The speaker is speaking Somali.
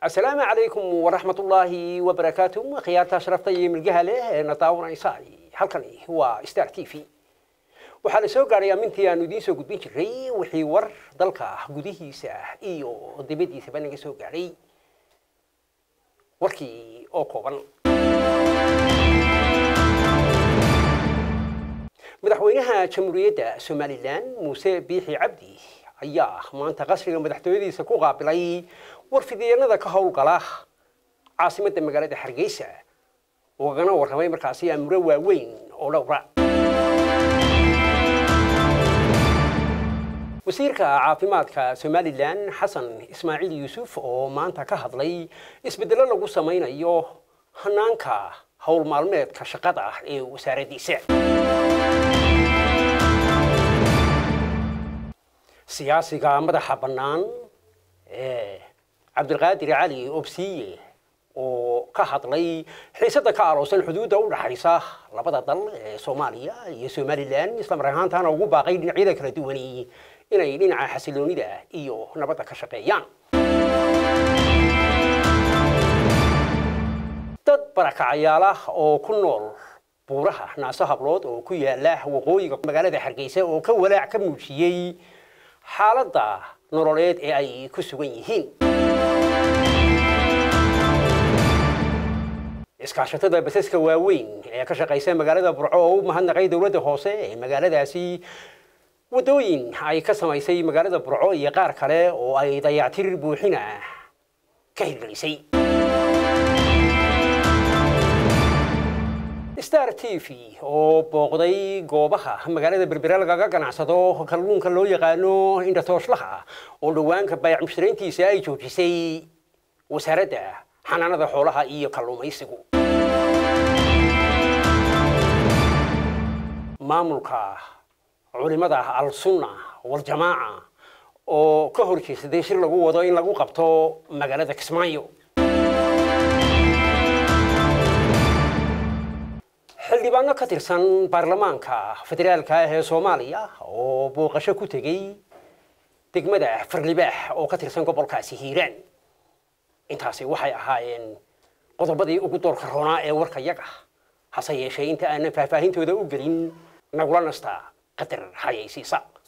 السلام عليكم ورحمة الله وبركاته. خيارات شرفتي من الجهة نطاونا إنساني halkani waa Star TV waxaa la soo gaaray amintii aanu idiin soo gudbin jiray wixii war dalka gudihiisa iyo dibadiisa naga soo gaaray warkii oo kooban madaxweynaha jamhuuriyadda Somaliland Muuse Biixi Cabdi ayaa maanta qasriga madaxtooyadiisa ku qaabilay warfidyeenada ka howlgala caasimadda magaalada Hargeysa وأنا ورحمي مركزي أمر وين أو لا وسيرك عافيمات كسومالي لان حسن إسماعيل يوسف أو ما أنت كهضلي إسبدل له قصمين أيوه هنانك هول معلومات كشقطة وساردي سع سياسي كامدة حبنان عبد القادر علي أبسي oo ka hadlay xiisada ka aroosan xuduudda u dhaxaysa labada dal ee Soomaaliya iyo Somaliland isla markaana ugu baaqay dhinacyada kala duwan inay dhinaca xasiloonida iyo nabadda ka shaqeeyaan dad barakacayaal oo ku nool buuraha Naasa Hablood oo ku yaala waqooyiga magaalada Hargeysa oo ka walaac ka muujiyay xaaladda nololeed ee ay ku sugan yihiin iskaashatada basaska waaweyn ee ka shaqeysa magaalada Burco oo mahadnaqay dawladda hoose ee magaaladaasi wadooyin ay ka samaysay magaalada Burco iyo qaar kale oo ay dayactir buuxina ka hirgelisay Star TV oo booqday goobaha magaalada Berbera laga ganacsado kalluunka loo yaqaano indhatooslaha oo dhawaanka bayc mushtareentiisa ay joojisay wasaaradda xanaanada xoolaha iyo kalluumaysigu maamulka culimada al-sunna wal jamaa oo ka horjeestay shir lagu wado in lagu qabto magaalada Kismaayo xildhibaano ka tirsan baarlamaanka federaalka ee Soomaaliya oo booqasho ku tagay degmada Farlibaax oo ka tirsan gobolkaasi Hiiraan intaasi waxay ahaayeen qodobadii ugu doorka roonaa ee warka yaga hase yeeshee inta aan faahfaahintooda u gelin nagula nasta qadar hayaysiisa